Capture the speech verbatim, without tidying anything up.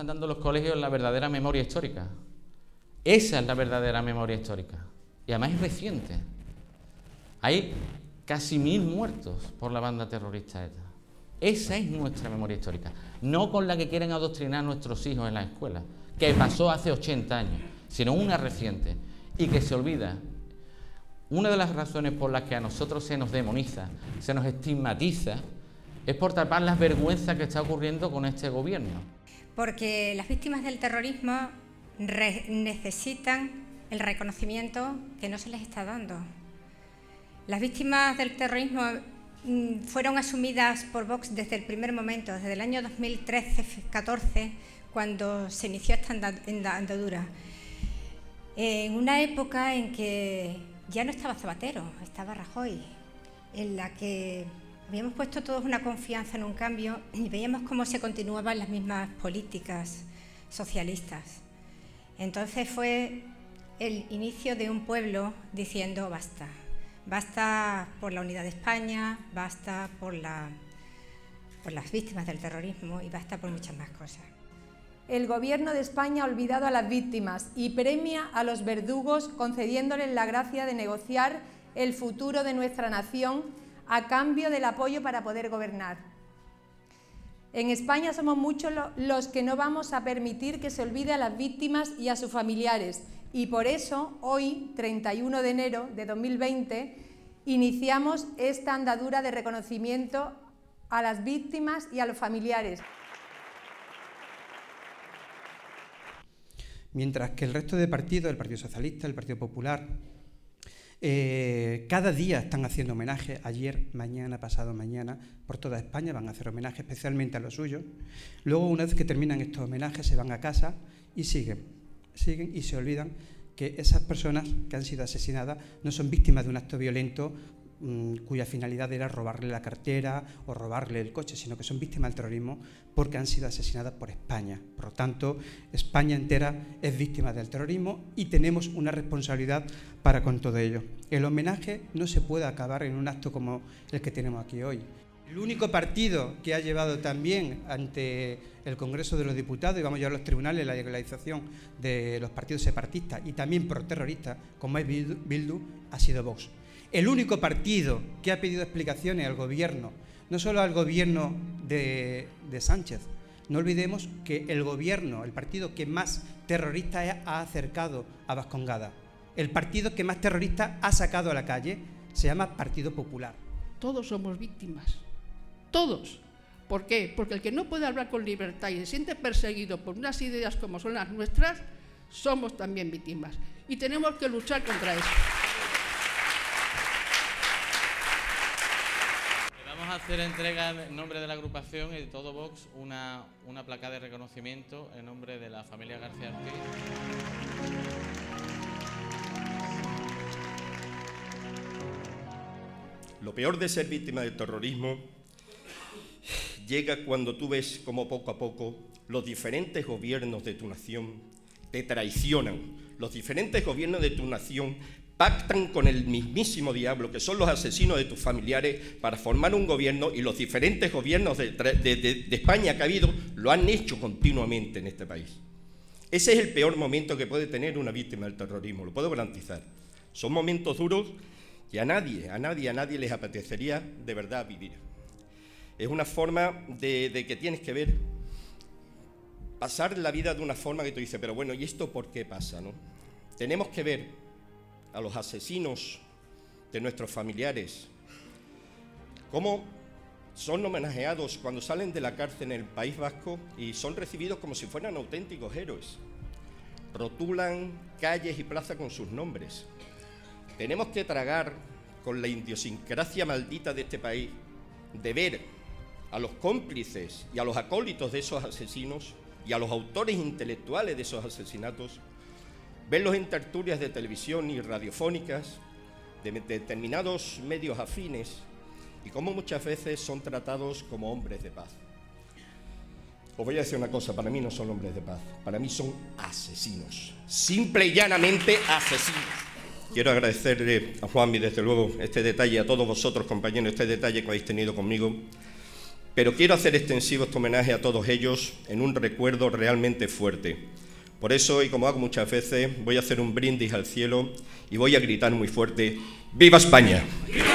están dando los colegios la verdadera memoria histórica. Esa es la verdadera memoria histórica. Y además es reciente. Hay casi mil muertos por la banda terrorista ETA. Esa es nuestra memoria histórica. No con la que quieren adoctrinar a nuestros hijos en la escuela, que pasó hace ochenta años, sino una reciente y que se olvida. Una de las razones por las que a nosotros se nos demoniza, se nos estigmatiza, es por tapar las vergüenzas que está ocurriendo con este gobierno. Porque las víctimas del terrorismo necesitan el reconocimiento que no se les está dando. Las víctimas del terrorismo mmm, fueron asumidas por Vox desde el primer momento, desde el año dos mil trece catorce, cuando se inició esta andadura. En una época en que ya no estaba Zapatero, estaba Rajoy, en la que habíamos puesto todos una confianza en un cambio y veíamos cómo se continuaban las mismas políticas socialistas. Entonces fue el inicio de un pueblo diciendo basta. Basta por la unidad de España, basta por, la, por las víctimas del terrorismo y basta por muchas más cosas. El Gobierno de España ha olvidado a las víctimas y premia a los verdugos concediéndoles la gracia de negociar el futuro de nuestra nación a cambio del apoyo para poder gobernar. En España somos muchos los que no vamos a permitir que se olvide a las víctimas y a sus familiares y por eso hoy, treinta y uno de enero de dos mil veinte, iniciamos esta andadura de reconocimiento a las víctimas y a los familiares. Mientras que el resto de partidos, el Partido Socialista, el Partido Popular, eh, cada día están haciendo homenaje, ayer, mañana, pasado mañana, por toda España van a hacer homenaje especialmente a los suyos. Luego, una vez que terminan estos homenajes, se van a casa y siguen, siguen y se olvidan que esas personas que han sido asesinadas no son víctimas de un acto violento cuya finalidad era robarle la cartera o robarle el coche, sino que son víctimas del terrorismo porque han sido asesinadas por España. Por lo tanto, España entera es víctima del terrorismo y tenemos una responsabilidad para con todo ello. El homenaje no se puede acabar en un acto como el que tenemos aquí hoy. El único partido que ha llevado también ante el Congreso de los Diputados, y vamos a llevar a los tribunales, la legalización de los partidos separatistas y también proterroristas, como es Bildu, ha sido Vox. El único partido que ha pedido explicaciones al gobierno, no solo al gobierno de, de Sánchez, no olvidemos que el gobierno, el partido que más terroristas ha acercado a Vascongada, el partido que más terroristas ha sacado a la calle, se llama Partido Popular. Todos somos víctimas, todos. ¿Por qué? Porque el que no puede hablar con libertad y se siente perseguido por unas ideas como son las nuestras, somos también víctimas y tenemos que luchar contra eso. Vamos a hacer entrega en nombre de la agrupación y de todo Vox una, una placa de reconocimiento en nombre de la familia García Ortiz. Lo peor de ser víctima del terrorismo llega cuando tú ves cómo poco a poco los diferentes gobiernos de tu nación te traicionan. Los diferentes gobiernos de tu nación pactan con el mismísimo diablo, que son los asesinos de tus familiares, para formar un gobierno, y los diferentes gobiernos de, de, de, de España que ha habido lo han hecho continuamente en este país. Ese es el peor momento que puede tener una víctima del terrorismo, lo puedo garantizar. Son momentos duros que a nadie, a nadie, a nadie les apetecería de verdad vivir. Es una forma de, de que tienes que ver, pasar la vida de una forma que tú dices, pero bueno, ¿y esto por qué pasa, no? Tenemos que ver a los asesinos de nuestros familiares cómo son homenajeados cuando salen de la cárcel en el País Vasco y son recibidos como si fueran auténticos héroes. Rotulan calles y plazas con sus nombres. Tenemos que tragar con la idiosincrasia maldita de este país de ver a los cómplices y a los acólitos de esos asesinos y a los autores intelectuales de esos asesinatos, verlos en tertulias de televisión y radiofónicas de determinados medios afines y cómo muchas veces son tratados como hombres de paz. Os voy a decir una cosa, para mí no son hombres de paz, para mí son asesinos, simple y llanamente asesinos. Quiero agradecerle a Juanmi, desde luego, este detalle, a todos vosotros, compañeros, este detalle que habéis tenido conmigo, pero quiero hacer extensivo este homenaje a todos ellos en un recuerdo realmente fuerte. Por eso, y como hago muchas veces, voy a hacer un brindis al cielo y voy a gritar muy fuerte: ¡Viva España!